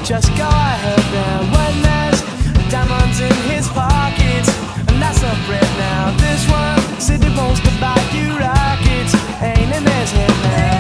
Just go ahead now. When there's diamonds in his pockets, and that's a bread now. This one said he wants to buy you rockets, ain't in his head now.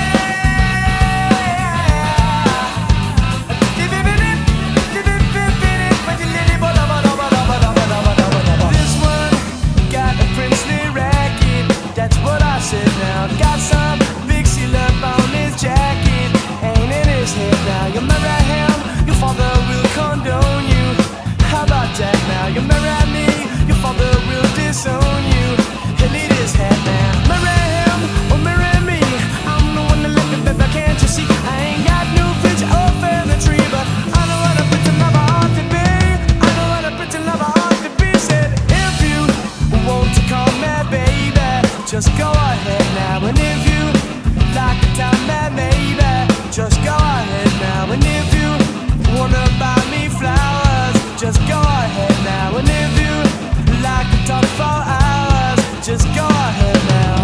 This one got a princely racket, that's what I said now. Got some big seal up on his jacket, ain't in his head now. You marry him, your father will condone you. How about that now? You marry me, your father will disown you. He'll eat his head now. Marry him or marry me, I'm the one that left it, baby, can't you see? I ain't got no fridge or family tree, but I know what a pretty lover ought to be. I know what a pretty lover ought to be. Said if you want to call me baby, just go ahead now. And if you like to tell me maybe, just go ahead now. And if you wanna buy me flowers, just go ahead now. And if you like to talk for hours, just go ahead now.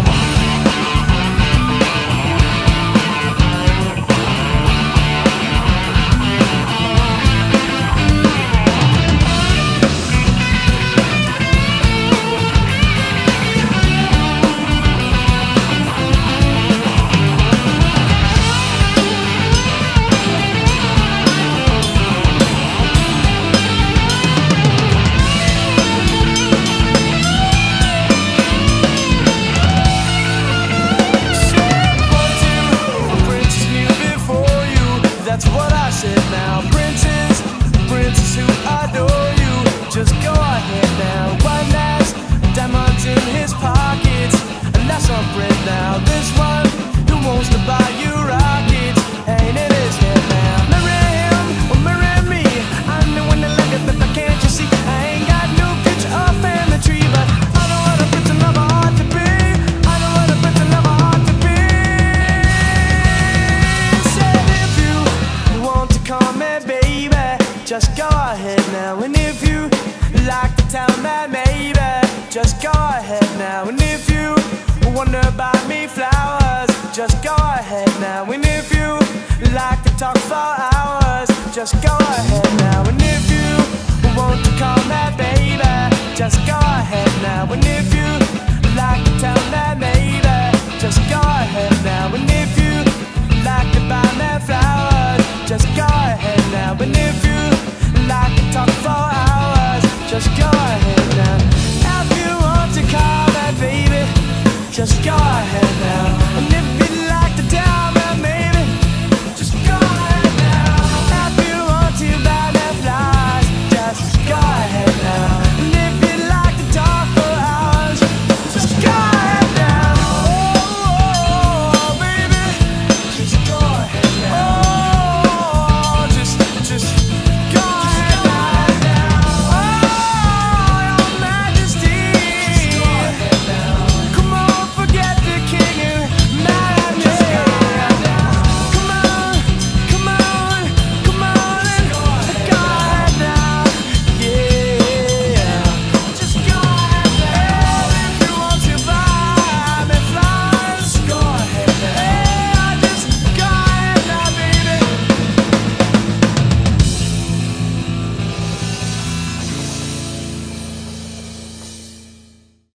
That's what I said now. Princes who adore you, just go ahead now. One has diamonds in his pockets, and that's on bread now. This one who wants to buy you rockets, ain't in his head now. Marry him or marry me, I'm the one that like it, but can't you see? I ain't got no picture or family tree, but I know what a pretty lover ought to be. I know what a pretty lover ought to be. Said if you want to call me baby, just go ahead now. And if you like to tell me maybe, just go ahead now. And if you wanna buy me flowers, just go ahead now. And if you like to talk for hours, just go ahead now. And if you want to call me baby, just go ahead now. And if you like to tell me maybe, just go ahead now. And if you like to buy me flowers,